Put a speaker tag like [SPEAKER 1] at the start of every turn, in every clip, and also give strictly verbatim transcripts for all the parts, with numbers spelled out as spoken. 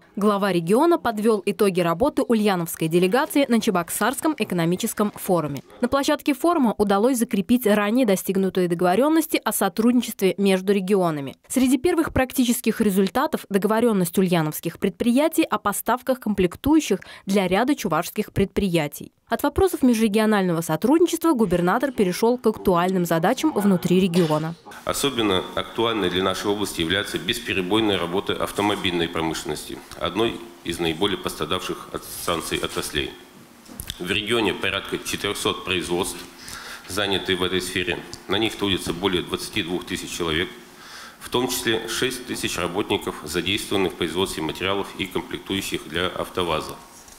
[SPEAKER 1] Глава региона подвел итоги работы ульяновской делегации на Чебоксарском экономическом форуме. На площадке форума удалось закрепить ранее достигнутые договоренности о сотрудничестве между регионами. Среди первых практических результатов – договоренность ульяновских предприятий о поставках комплектующих для ряда чувашских предприятий. От вопросов межрегионального сотрудничества губернатор перешел к актуальным задачам внутри региона.
[SPEAKER 2] Особенно актуальной для нашей области является бесперебойная работа автомобильной промышленности, одной из наиболее пострадавших от санкций отраслей. В регионе порядка четырёхсот производств, занятые в этой сфере. На них трудится более двадцати двух тысяч человек, в том числе шесть тысяч работников, задействованных в производстве материалов и комплектующих для АвтоВАЗа.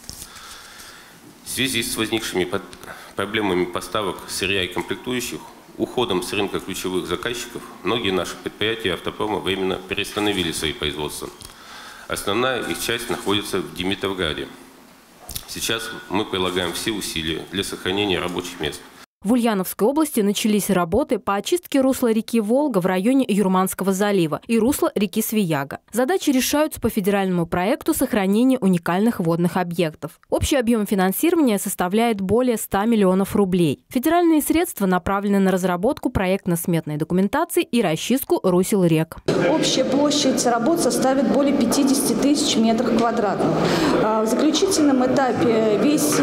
[SPEAKER 2] В связи с возникшими проблемами поставок сырья и комплектующих, уходом с рынка ключевых заказчиков, многие наши предприятия автопрома временно приостановили свои производства. Основная их часть находится в Димитровграде. Сейчас мы прилагаем все усилия для сохранения рабочих мест.
[SPEAKER 1] В Ульяновской области начались работы по очистке русла реки Волга в районе Юрманского залива и русла реки Свияга. Задачи решаются по федеральному проекту сохранения уникальных водных объектов. Общий объем финансирования составляет более ста миллионов рублей. Федеральные средства направлены на разработку проектно-сметной документации и расчистку русел рек.
[SPEAKER 3] Общая площадь работ составит более пятидесяти тысяч метров квадратных. В заключительном этапе весь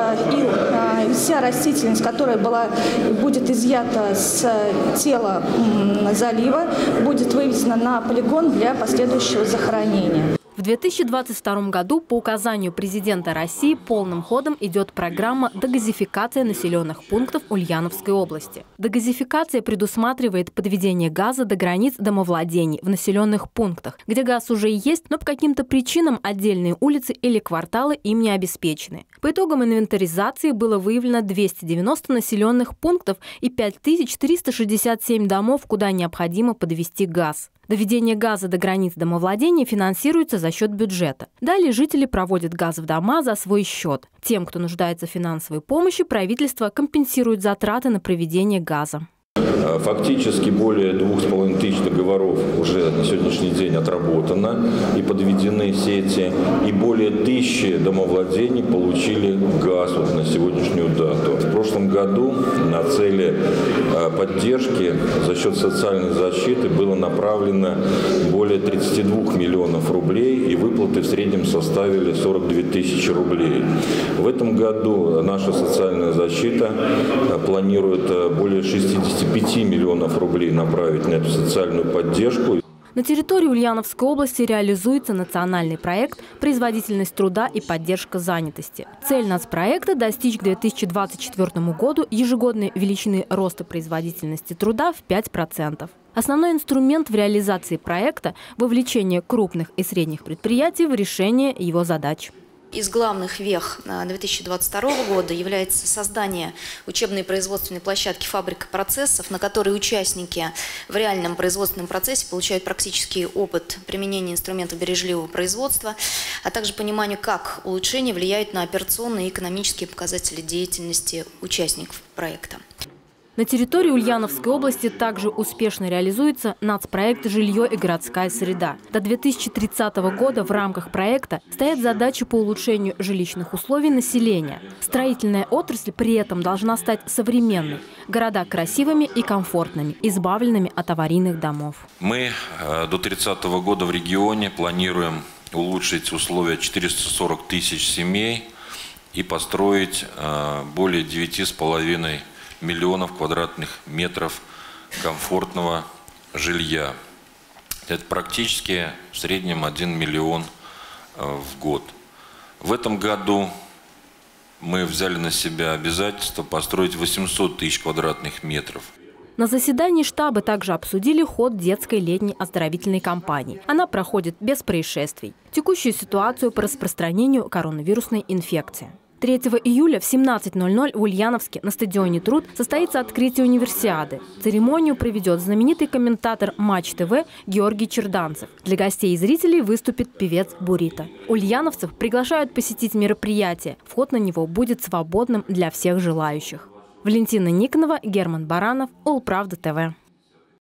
[SPEAKER 3] ил, вся растительность, которая была будет изъята с тела залива, будет вывезена на полигон для последующего захоронения.
[SPEAKER 1] В две тысячи двадцать втором году по указанию президента России полным ходом идет программа дегазификации населенных пунктов Ульяновской области. Дегазификация предусматривает подведение газа до границ домовладений в населенных пунктах, где газ уже есть, но по каким-то причинам отдельные улицы или кварталы им не обеспечены. По итогам инвентаризации было выявлено двести девяносто населенных пунктов и пять тысяч триста шестьдесят семь домов, куда необходимо подвести газ. Доведение газа до границ домовладения финансируется за счет бюджета. Далее жители проводят газ в дома за свой счет. Тем, кто нуждается в финансовой помощи, правительство компенсирует затраты на проведение газа.
[SPEAKER 4] Фактически более двух с половиной тысяч договоров уже на сегодняшний день отработано и подведены сети, и более тысячи домовладений получили газ вот на сегодняшнюю дату. В прошлом году на цели поддержки за счет социальной защиты было направлено более тридцати двух миллионов рублей, и выплаты в среднем составили сорок две тысячи рублей. В этом году наша социальная защита планирует более шестидесяти пяти миллионов рублей направить на эту социальную поддержку.
[SPEAKER 1] На территории Ульяновской области реализуется национальный проект «Производительность труда и поддержка занятости». Цель нацпроекта – достичь к две тысячи двадцать четвёртому году ежегодной величины роста производительности труда в пять процентов. Основной инструмент в реализации проекта – вовлечение крупных и средних предприятий в решение его задач.
[SPEAKER 5] Из главных вех две тысячи двадцать второго года является создание учебной производственной площадки «Фабрика процессов», на которой участники в реальном производственном процессе получают практический опыт применения инструментов бережливого производства, а также понимание, как улучшения влияют на операционные и экономические показатели деятельности участников проекта.
[SPEAKER 1] На территории Ульяновской области также успешно реализуется нацпроект «Жилье и городская среда». До две тысячи тридцатого года в рамках проекта стоят задачи по улучшению жилищных условий населения. Строительная отрасль при этом должна стать современной, города красивыми и комфортными, избавленными от аварийных домов.
[SPEAKER 6] Мы до тридцатого года в регионе планируем улучшить условия четырёхсот сорока тысяч семей и построить более девяти с половиной миллионов квадратных метров комфортного жилья. Это практически в среднем один миллион в год. В этом году мы взяли на себя обязательство построить восемьсот тысяч квадратных метров.
[SPEAKER 1] На заседании штаба также обсудили ход детской летней оздоровительной кампании. Она проходит без происшествий. Текущую ситуацию по распространению коронавирусной инфекции. третьего июля в семнадцать ноль ноль в Ульяновске на стадионе «Труд» состоится открытие универсиады. Церемонию проведет знаменитый комментатор Матч ТВ Георгий Черданцев. Для гостей и зрителей выступит певец Бурито. Ульяновцев приглашают посетить мероприятие. Вход на него будет свободным для всех желающих. Валентина Никонова, Герман Баранов, Улправда ТВ.